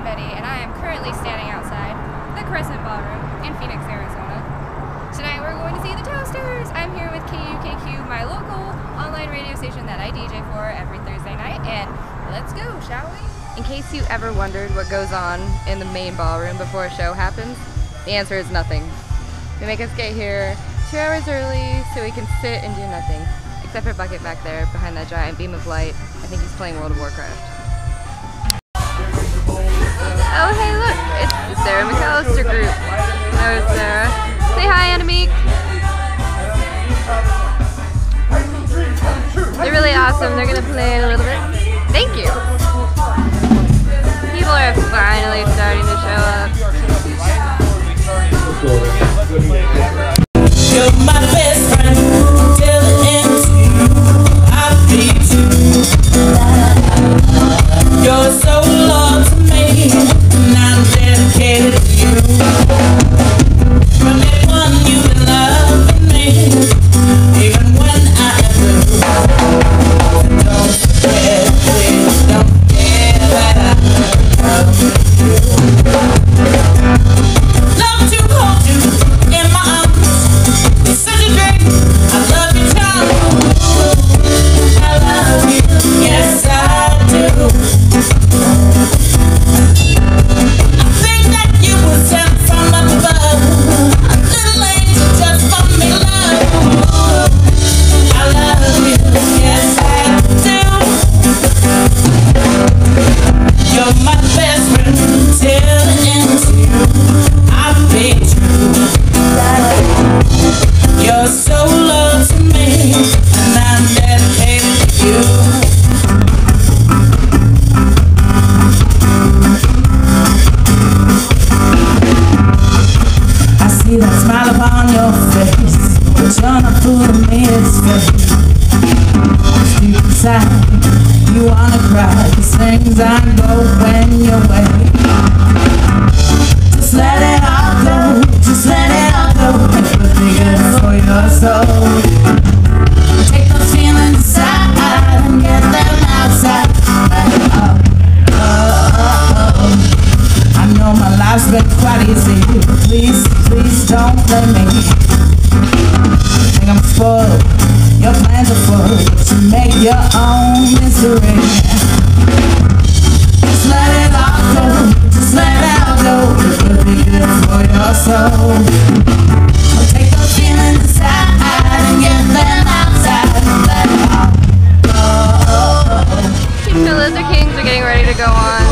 Queen Betty, and I am currently standing outside the Crescent Ballroom in Phoenix, Arizona. Tonight we're going to see the Toasters! I'm here with KUKQ, my local online radio station that I DJ for every Thursday night, and let's go, shall we? In case you ever wondered what goes on in the main ballroom before a show happens, the answer is nothing. They make us get here 2 hours early so we can sit and do nothing. Except for Bucket back there behind that giant beam of light. I think he's playing World of Warcraft. Oh hey look, it's the Sarah McAllister group. Hello Sarah. Say hi Annemiek. They're really awesome. They're gonna play a little bit. Thank you. People are finally starting to show up. You're my best friend till the end. I'll be true. You're so loyal to me, and I'm dedicated to you. From day one, you've been loving me, even when I am blue. Don't forget, please don't forget that I love you. Love to hold you in my arms. It's such a dream. I love you, child. I love you, yes I do. I think that you were sent from up above, a little angel just for me, love. I love you, yes I do. You're my best friend till the end. I'll be true. You're so loyal to me, and I'm dedicated to you. I see that smile upon your face, but you're not fooling me, it's fake. Deep inside, you wanna cry, 'cause things aren't going your way. Just let it all go, just let it all go. It would be good for your soul. Take those feelings inside and get them outside. Let it all go. I know my life's been quite easy, but please, please don't blame me. I think I'm spoiled, your plans are full, but you make your own misery. Just let it all go, just let it all go. It will be good for your soul. I'll take those feelings inside and get them outside. Let it all go. The Lizard Kings are getting ready to go on.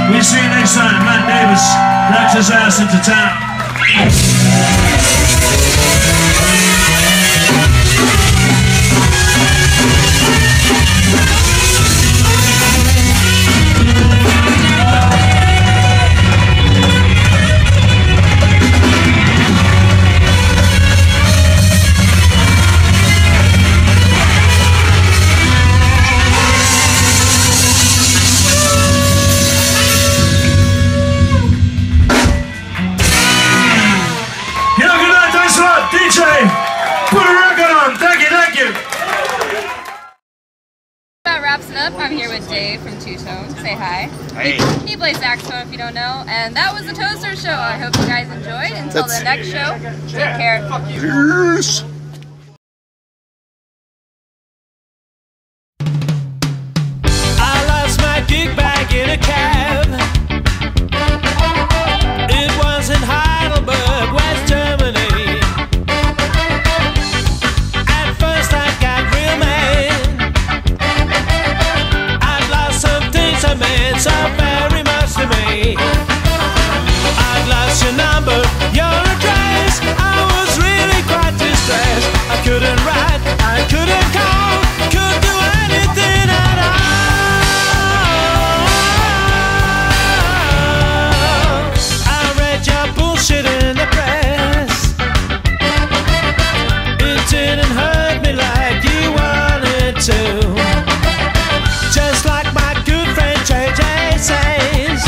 We see you next time. Matt Davis knocks his ass into town. DJ, put a record on. Thank you. That wraps it up. I'm here with Dave from Two Tone. Say hi. Hey. He plays saxophone if you don't know. And that was the Toaster Show. I hope you guys enjoyed. Until the next show, take care. Peace. I lost my gig bag in a cab. It was in Heidelberg, West Germany. So very much to me. I'd lost your number, your address. I was really quite distressed. I couldn't write, I couldn't call, couldn't do anything at all. I read your bullshit in the press. It didn't hurt me like you wanted to. Just like my good friend JJ says.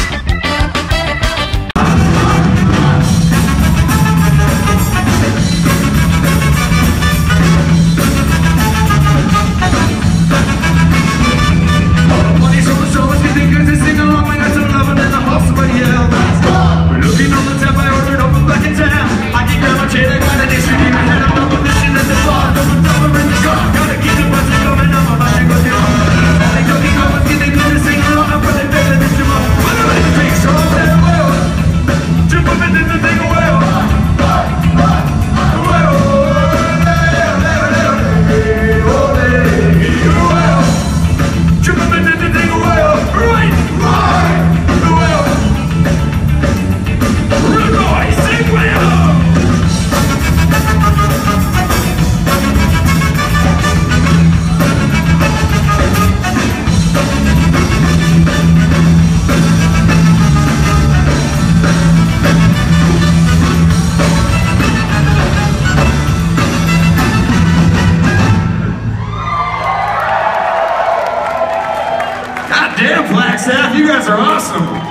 Money's on the shoulders, you think they sing along, we got some loving in the house, but yeah, we're looking on the tap, I ordered open back in town. I can grab my chair, I got a district, I had a double mission at the bar, double in the car, gotta keep the buses going, I'm about to go down. They don't need covers, get they good to sing along, I'm running better than you are. What do I take? So I'm there, well, jump up into the thing, well, damn, Flagstaff, you guys are awesome.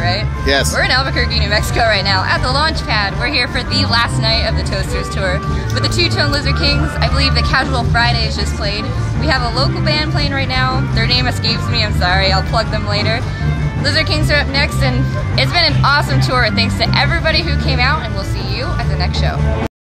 right? Yes. We're in Albuquerque, New Mexico right now at the launch pad. We're here for the last night of the Toasters tour with the Two-Tone Lizard Kings. I believe the Casual Fridays just played. We have a local band playing right now. Their name escapes me, I'm sorry, I'll plug them later. Lizard Kings are up next, and it's been an awesome tour. Thanks to everybody who came out, and we'll see you at the next show.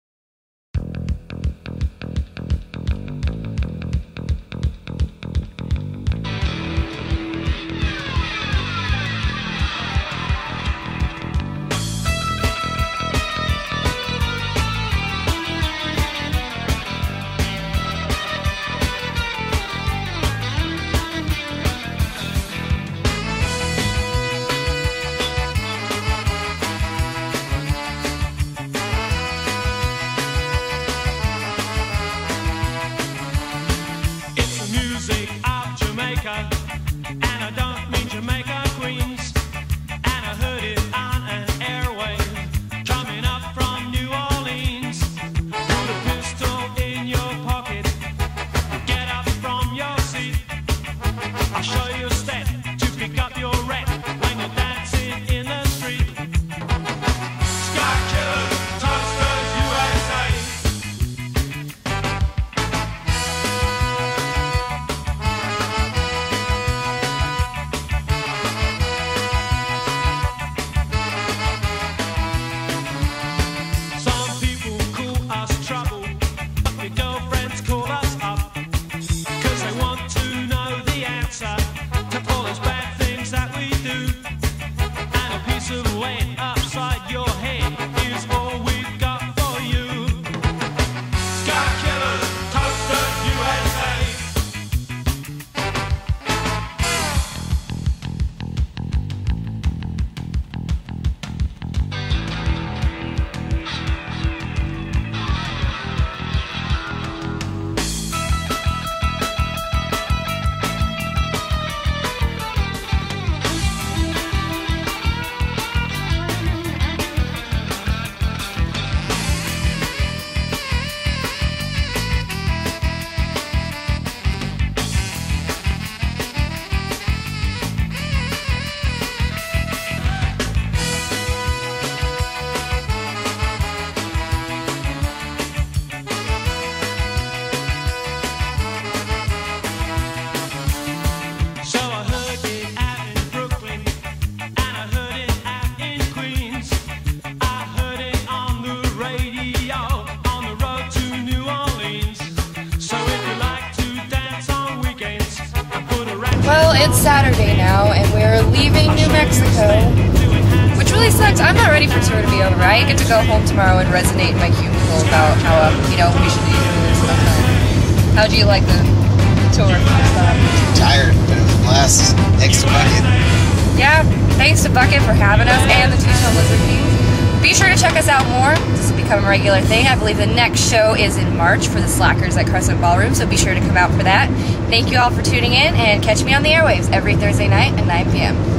Well, it's Saturday now, and we're leaving New Mexico, which really sucks. I'm not ready for tour to be over. I get to go home tomorrow and resonate in my cubicle about how, we should be doing this sometime. How do you like the tour? Tired, but it was a blast. Thanks to Bucket. Yeah, thanks to Bucket for having us and the Two-Tone Lizard Kings. Be sure to check us out more. This will become a regular thing. I believe the next show is in March for the Slackers at Crescent Ballroom, so be sure to come out for that. Thank you all for tuning in, and catch me on the airwaves every Thursday night at 9 p.m.